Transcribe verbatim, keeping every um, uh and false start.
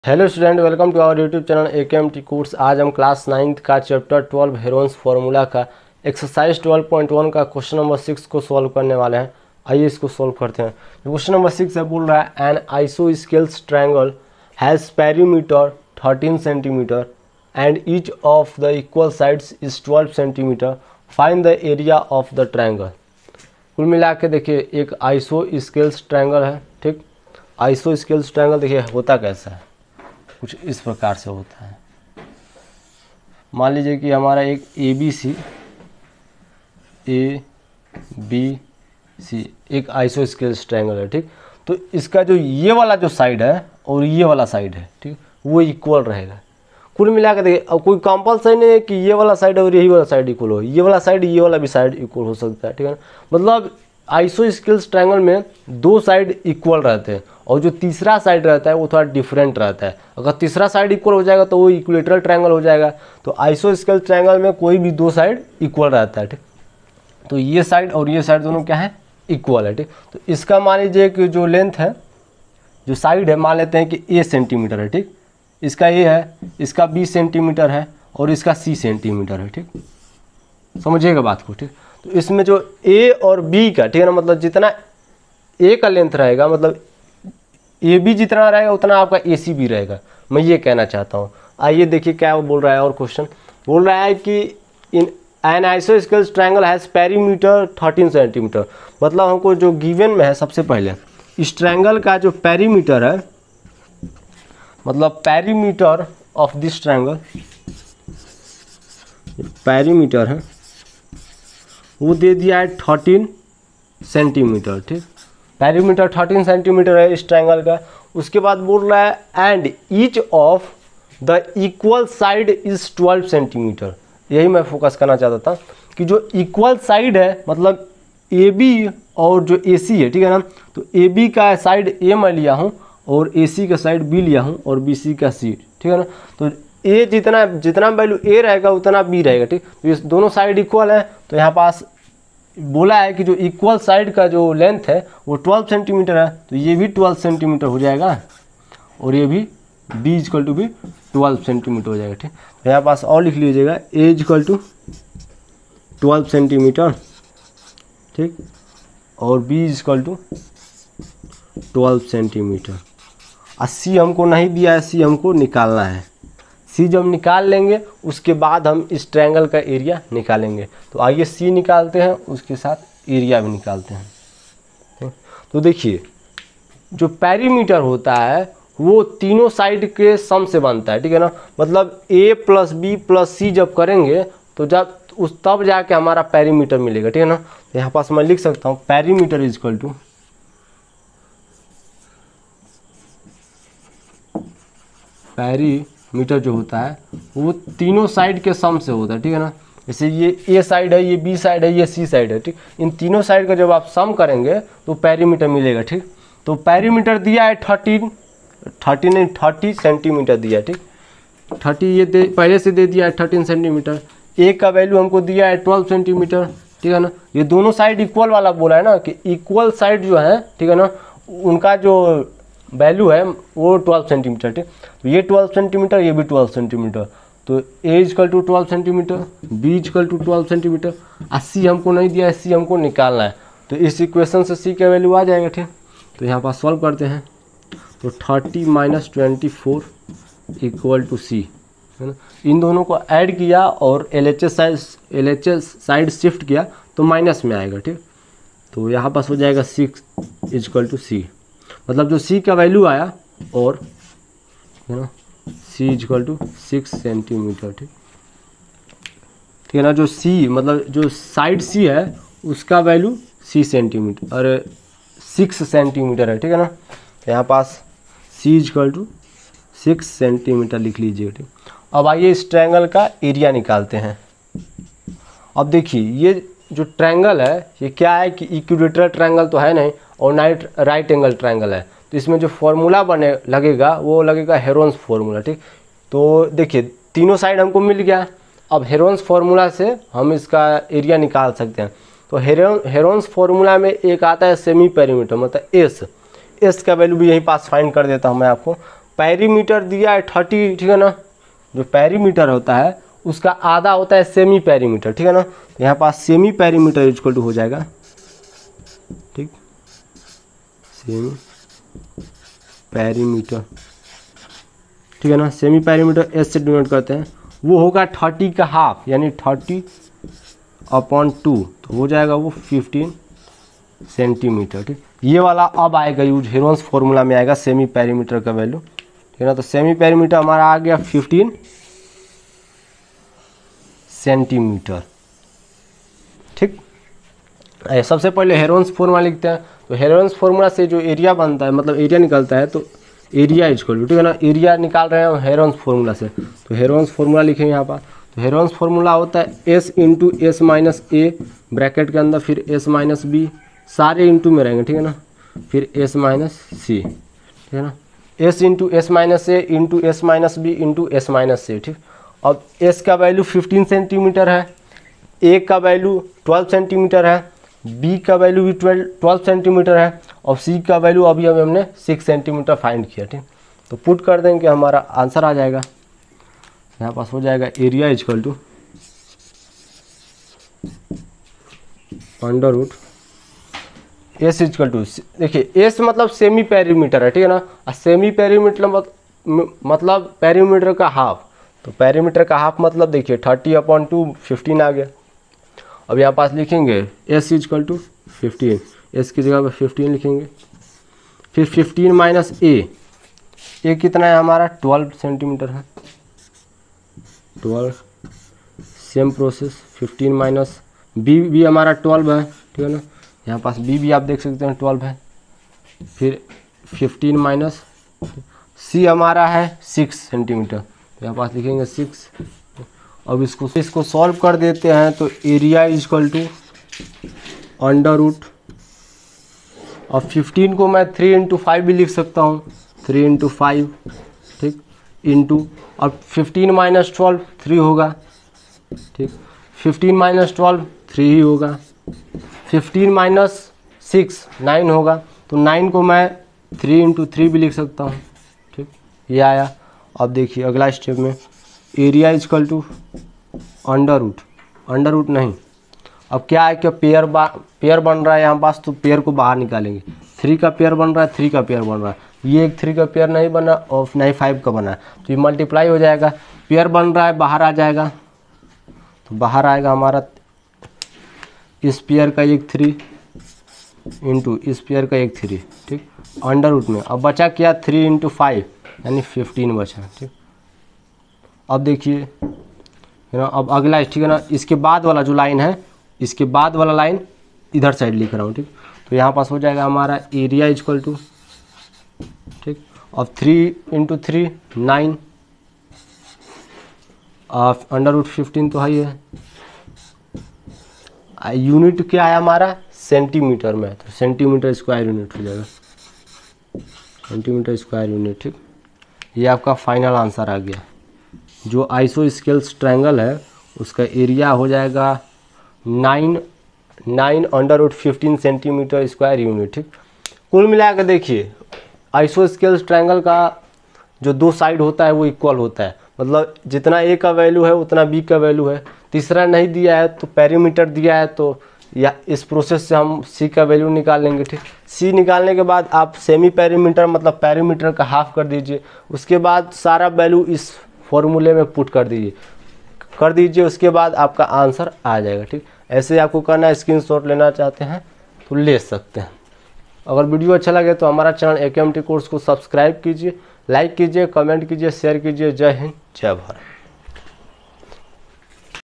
Hello student, welcome to our YouTube channel A K M T course. आज हम class ninth का chapter twelve heron's formula का exercise twelve point one का question number six को solve करने वाले हैं। आइए इसको सॉल्व करते हैं। क्वेश्चन नंबर सिक्स है, बोल रहा है an isosceles triangle has perimeter thirteen centimetre and each of the equal sides is twelve centimetre, find the area of the triangle. कुल मिला के देखिए एक आइसोस्केल्स ट्रायंगल है, ठीक। आइसोस्केल्स ट्रायंगल देखिए होता कैसा है, कुछ इस प्रकार से होता है। मान लीजिए कि हमारा एक A B C A B C एक आइसोस्केल्स ट्रायंगल है, ठीक। तो इसका जो ये वाला जो साइड है और ये वाला साइड है, ठीक, वो इक्वल रहेगा। कुल मिला के देखिए, अब कोई कंपल्सरी नहीं है कि ये वाला साइड और यही वाला साइड इक्वल हो, ये वाला साइड ये वाला भी साइड इक्वल हो सकता है, ठीक है ना। मतलब आइसोस्केल्स ट्रायंगल में दो साइड इक्वल रहते हैं और जो तीसरा साइड रहता है वो थोड़ा डिफरेंट रहता है। अगर तीसरा साइड इक्वल हो जाएगा तो वो इक्विलेटरल ट्रायंगल हो जाएगा। तो आइसोस्केल्स ट्रायंगल में कोई भी दो साइड इक्वल रहता है, ठीक। तो ये साइड और ये साइड दोनों क्या है, इक्वल है, ठीक। तो इसका मान लीजिए कि जो लेंथ है, जो साइड है, मान लेते हैं कि ए सेंटीमीटर है, ठीक। इसका ए है, इसका बी सेंटीमीटर है और इसका सी सेंटीमीटर है, ठीक। समझिएगा बात को, ठीक। तो इसमें जो ए और बी का, ठीक है ना, मतलब जितना ए का लेंथ रहेगा, मतलब ए बी जितना रहेगा उतना आपका ए सी भी रहेगा। मैं ये कहना चाहता हूँ। आइए देखिए क्या वो बोल रहा है। और क्वेश्चन बोल रहा है कि in an isosceles triangle has perimeter thirteen centimetre. मतलब हमको जो गिवन में है, सबसे पहले इस ट्रायंगल का जो पेरीमीटर है, मतलब perimeter of this triangle, perimeter है वो दे दिया है थर्टीन सेंटीमीटर, ठीक। पेरीमीटर थर्टीन सेंटीमीटर है इस ट्रायंगल का। उसके बाद बोल रहा है and each of the equal side is twelve centimetre. यही मैं फोकस करना चाहता था कि जो इक्वल साइड है, मतलब ए बी और जो ए सी है, ठीक है ना। तो ए बी का साइड ए मैं लिया हूँ और ए सी का साइड बी लिया हूँ और बी सी का सी, ठीक है ना। तो ए जितना जितना वैल्यू ए रहेगा उतना बी रहेगा, ठीक। तो ये दोनों साइड इक्वल है। तो यहाँ पास बोला है कि जो इक्वल साइड का जो लेंथ है वो ट्वेल्व सेंटीमीटर है। तो ये भी ट्वेल्व सेंटीमीटर हो जाएगा और ये भी बी इजकल टू भी ट्वेल्व सेंटीमीटर हो जाएगा, ठीक। तो यहाँ पास और लिख लीजिएगा A equal to twelve centimetre, ठीक, और B equal to twelve centimetre. और सी हमको नहीं दिया है, सी हमको निकालना है। सी जब निकाल लेंगे उसके बाद हम इस ट्रायंगल का एरिया निकालेंगे। तो आइए सी निकालते हैं, उसके साथ एरिया भी निकालते हैं। तो देखिए जो पेरीमीटर होता है वो तीनों साइड के सम से बनता है, ठीक है ना। मतलब A plus B plus C जब करेंगे तो जब उस तब जाके हमारा पेरीमीटर मिलेगा, ठीक है ना। तो यहाँ पास मैं लिख सकता हूँ perimeter is equal to perimeter जो होता है वो तीनों साइड के सम से होता है, ठीक है ना। जैसे ये ए साइड है, ये बी साइड है, ये सी साइड है, ठीक। इन तीनों साइड का जब आप सम करेंगे तो पेरीमीटर मिलेगा, ठीक। तो पेरीमीटर दिया है थर्टीन थर्टीन नहीं थर्टी सेंटीमीटर दिया है, ठीक। थर्टी ये दे पहले से दे दिया है थर्टीन सेंटीमीटर। ए का वैल्यू हमको दिया है ट्वेल्व सेंटीमीटर, ठीक है ना। ये दोनों साइड इक्वल वाला बोला है ना कि इक्वल साइड जो है, ठीक है ना, उनका जो वैल्यू है वो ट्वेल्व सेंटीमीटर, ठीक। तो ये ट्वेल्व सेंटीमीटर, ये भी ट्वेल्व सेंटीमीटर। तो A equal to twelve centimetre, B equal to twelve centimetre. और सी हमको नहीं दिया है, सी हमको निकालना है। तो इस इक्वेशन से सी का वैल्यू आ जाएगा, ठीक। तो यहाँ पर सॉल्व करते हैं। तो thirty minus twenty four equal to C, है ना। इन दोनों को ऐड किया और L H S side L H S side shift किया तो माइनस में आएगा, ठीक। तो यहाँ पास हो जाएगा सिक्स इजकल टू सी। मतलब जो सी का वैल्यू आया और है ना C equal to six centimetre, ठीक ठीक है ना। जो सी मतलब जो साइड सी है उसका वैल्यू सी सेंटीमीटर और सिक्स सेंटीमीटर है, ठीक है ना। यहाँ पास C equal to six centimetre लिख लीजिए, ठीक। अब आइए इस ट्रायंगल का एरिया निकालते हैं। अब देखिए ये जो ट्रायंगल है ये क्या है कि इक्विलेटरल ट्रायंगल तो है नहीं और नाइट राइट एंगल ट्रायंगल है। तो इसमें जो फॉर्मूला बने लगेगा वो लगेगा हेरोन्स फार्मूला, ठीक। तो देखिए तीनों साइड हमको मिल गया। अब हेरोन्स फार्मूला से हम इसका एरिया निकाल सकते हैं। तो हेरोन हेरोन्स फार्मूला में एक आता है सेमी पेरीमीटर, मतलब एस एस का वैल्यू भी यहीं पास फाइंड कर देता हूँ मैं आपको। पेरीमीटर दिया है थर्टी, ठीक है ना। जो पेरीमीटर होता है उसका आधा होता है सेमी पेरीमीटर, ठीक है ना। तो यहाँ पास सेमी पेरीमीटर इक्वल टू हो जाएगा, ठीक, सेमी पेरीमीटर, ठीक है ना। सेमी पेरीमीटर एस से डिनोट करते हैं, वो होगा थर्टी का हाफ यानी थर्टी अपॉन टू, तो हो जाएगा वो फिफ्टीन सेंटीमीटर, ठीक। ये वाला अब आएगा यूज हेरोन्स फॉर्मूला में आएगा सेमी पेरीमीटर का वैल्यू, ठीक है ना। तो सेमी पेरीमीटर हमारा आ गया फिफ्टीन सेंटीमीटर, ठीक। सबसे पहले हेरोन्स फॉर्मूला लिखते हैं। तो हेरोन्स फॉर्मूला से जो एरिया बनता है, मतलब एरिया निकलता है, तो एरिया इक्वल टू, ठीक है ना, एरिया निकाल रहे हैं हेरोन्स फॉर्मूला से। तो हेरोन्स फॉर्मूला लिखेंगे यहाँ पर। तो हेरोन्स फॉर्मूला होता है S into S minus A bracket के अंदर, फिर एस माइनस बी, सारे इंटू में रहेंगे, ठीक है ना, फिर एस माइनस सी, ठीक है ना। S into S minus A into S minus B into S minus C, ठीक। अब एस का वैल्यू फिफ्टीन सेंटीमीटर है, ए का वैल्यू ट्वेल्व सेंटीमीटर है, बी का वैल्यू भी ट्वेल्व ट्वेल्व सेंटीमीटर है, और सी का वैल्यू अभी अभी हमने सिक्स सेंटीमीटर फाइंड किया, ठीक। तो पुट कर देंगे, हमारा आंसर आ जाएगा। यहाँ पास हो जाएगा area equal to under root S equal to, देखिए एस मतलब सेमी पेरीमीटर है, ठीक है ना। और सेमी पेरीमीटर मतलब पेरीमीटर का हाफ, तो पेरीमीटर का हाफ मतलब देखिए थर्टी अपॉन टू फिफ्टीन आ गया। अब यहाँ पास लिखेंगे S equal to fifteen, S की जगह पर फिफ्टीन लिखेंगे, फिर फिफ्टीन माइनस ए, ए कितना है हमारा ट्वेल्व सेंटीमीटर है, twelve, same process fifteen minus B भी हमारा ट्वेल्व है, ठीक है ना। यहाँ पास बी भी आप देख सकते हैं ट्वेल्व है, फिर फिफ्टीन माइनस सी हमारा है सिक्स सेंटीमीटर, तो यहाँ पास लिखेंगे सिक्स। अब इसको इसको सॉल्व कर देते हैं, तो area equal to under root, और फिफ्टीन को मैं थ्री इंटू फाइव भी लिख सकता हूँ, थ्री इंटू फाइव, ठीक, इंटू, और फिफ्टीन माइनस ट्वेल्व थ्री होगा, ठीक, फिफ्टीन माइनस ट्वेल्व थ्री ही होगा, फिफ्टीन माइनस सिक्स नाइन होगा, तो नाइन को मैं थ्री इंटू थ्री भी लिख सकता हूँ, ठीक, ये आया। अब देखिए अगला स्टेप में area equal to under root, under root नहीं, अब क्या है कि पेयर बा पेयर बन रहा है यहाँ पास, तो पेयर को बाहर निकालेंगे, थ्री का पेयर बन रहा है, थ्री का पेयर बन रहा है, ये एक थ्री का पेयर नहीं बना और नहीं फाइव का बना है, तो ये मल्टीप्लाई हो जाएगा, पेयर बन रहा है बाहर आ जाएगा, तो बाहर आएगा हमारा इस पेयर का एक थ्री इंटू इस पेयर का एक थ्री, ठीक, अंडर रूट में। अब बचा क्या थ्री इंटू फाइव यानी फिफ्टीन बचा, ठीक। अब देखिए है ना, अब अगला, ठीक है ना, इसके बाद वाला जो लाइन है, इसके बाद वाला लाइन इधर साइड लिख रहा हूँ, ठीक। तो यहाँ पास हो जाएगा हमारा एरिया इक्वल टू, ठीक, अब three into three nine, under root fifteen तो हाई है, यूनिट क्या है हमारा सेंटीमीटर में, तो सेंटीमीटर स्क्वायर यूनिट हो जाएगा, सेंटीमीटर स्क्वायर यूनिट, ठीक। ये आपका फाइनल आंसर आ गया। जो आइसोस्केल्स ट्रायंगल है उसका एरिया हो जाएगा nine nine under root fifteen centimetre square unit, ठीक। कुल मिला के देखिए आइसोस्केल्स ट्रायंगल का जो दो साइड होता है वो इक्वल होता है, मतलब जितना ए का वैल्यू है उतना बी का वैल्यू है। तीसरा नहीं दिया है तो पेरीमीटर दिया है, तो या इस प्रोसेस से हम सी का वैल्यू निकाल लेंगे, ठीक। सी निकालने के बाद आप सेमी पेरीमीटर मतलब पेरीमीटर का हाफ कर दीजिए, उसके बाद सारा वैल्यू इस फॉर्मूले में पुट कर दीजिए कर दीजिए उसके बाद आपका आंसर आ जाएगा, ठीक। ऐसे आपको करना है, स्क्रीनशॉट लेना चाहते हैं तो ले सकते हैं। अगर वीडियो अच्छा लगे तो हमारा channel A K M T course को सब्सक्राइब कीजिए, लाइक कीजिए, कमेंट कीजिए, शेयर कीजिए। जय हिंद, जय भारत।